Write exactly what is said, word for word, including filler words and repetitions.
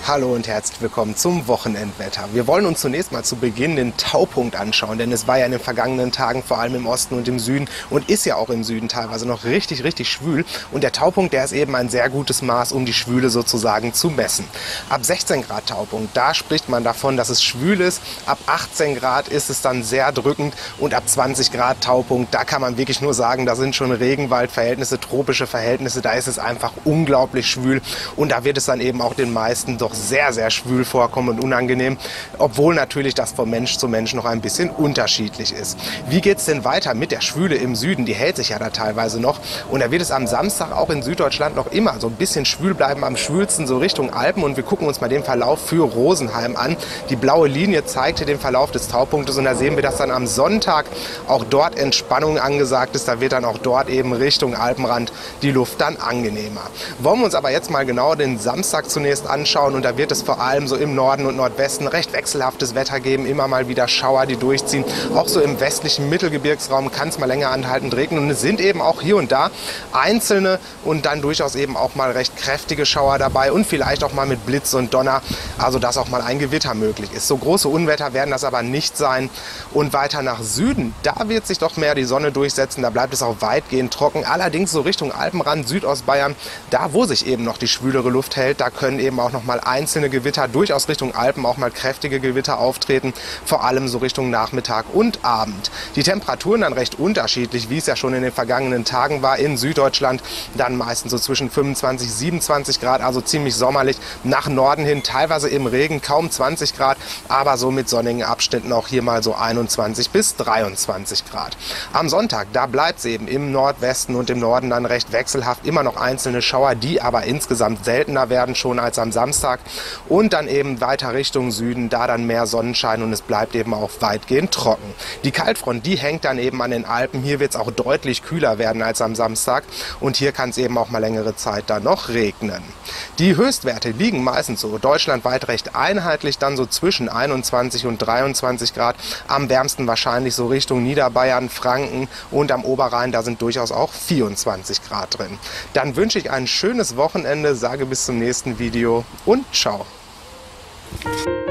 Hallo und herzlich willkommen zum Wochenendwetter. Wir wollen uns zunächst mal zu Beginn den Taupunkt anschauen, denn es war ja in den vergangenen Tagen vor allem im Osten und im Süden und ist ja auch im Süden teilweise noch richtig, richtig schwül. Und der Taupunkt, der ist eben ein sehr gutes Maß, um die Schwüle sozusagen zu messen. Ab sechzehn Grad Taupunkt, da spricht man davon, dass es schwül ist. Ab achtzehn Grad ist es dann sehr drückend und ab zwanzig Grad Taupunkt, da kann man wirklich nur sagen, da sind schon Regenwaldverhältnisse, tropische Verhältnisse, da ist es einfach unglaublich schwül und da wird es dann eben auch den meisten doch sehr, sehr schwül vorkommen und unangenehm, obwohl natürlich das von Mensch zu Mensch noch ein bisschen unterschiedlich ist. Wie geht es denn weiter mit der Schwüle im Süden? Die hält sich ja da teilweise noch und da wird es am Samstag auch in Süddeutschland noch immer so ein bisschen schwül bleiben, am schwülsten so Richtung Alpen, und wir gucken uns mal den Verlauf für Rosenheim an. Die blaue Linie zeigt hier den Verlauf des Taupunktes und da sehen wir, dass dann am Sonntag auch dort Entspannung angesagt ist. Da wird dann auch dort eben Richtung Alpenrand die Luft dann angenehmer. Wollen wir uns aber jetzt mal genau den Samstag zunächst anschauen, und da wird es vor allem so im Norden und Nordwesten recht wechselhaftes Wetter geben, immer mal wieder Schauer, die durchziehen. Auch so im westlichen Mittelgebirgsraum kann es mal länger anhaltend regnen, und es sind eben auch hier und da einzelne und dann durchaus eben auch mal recht kräftige Schauer dabei und vielleicht auch mal mit Blitz und Donner, also dass auch mal ein Gewitter möglich ist. So große Unwetter werden das aber nicht sein. Und weiter nach Süden, da wird sich doch mehr die Sonne durchsetzen, da bleibt es auch weitgehend trocken. Allerdings so Richtung Alpenrand, Südostbayern, da wo sich eben noch die schwülere Luft hält, da können eben auch noch mal einzelne Gewitter, durchaus Richtung Alpen auch mal kräftige Gewitter auftreten, vor allem so Richtung Nachmittag und Abend. Die Temperaturen dann recht unterschiedlich, wie es ja schon in den vergangenen Tagen war. In Süddeutschland dann meistens so zwischen fünfundzwanzig, siebenundzwanzig Grad, also ziemlich sommerlich. Nach Norden hin teilweise im Regen kaum zwanzig Grad, aber so mit sonnigen Abschnitten auch hier mal so einundzwanzig bis dreiundzwanzig Grad. Am Sonntag, da bleibt es eben im Nordwesten und im Norden dann recht wechselhaft, immer noch einzelne Schauer, die aber insgesamt seltener werden schon als am Samstag. Und dann eben weiter Richtung Süden, da dann mehr Sonnenschein und es bleibt eben auch weitgehend trocken. Die Kaltfront, die hängt dann eben an den Alpen. Hier wird es auch deutlich kühler werden als am Samstag und hier kann es eben auch mal längere Zeit dann noch regnen. Die Höchstwerte liegen meistens so deutschlandweit recht einheitlich, dann so zwischen einundzwanzig und dreiundzwanzig Grad. Am wärmsten wahrscheinlich so Richtung Niederbayern, Franken und am Oberrhein, da sind durchaus auch vierundzwanzig Grad drin. Dann wünsche ich ein schönes Wochenende, sage bis zum nächsten Video und ciao.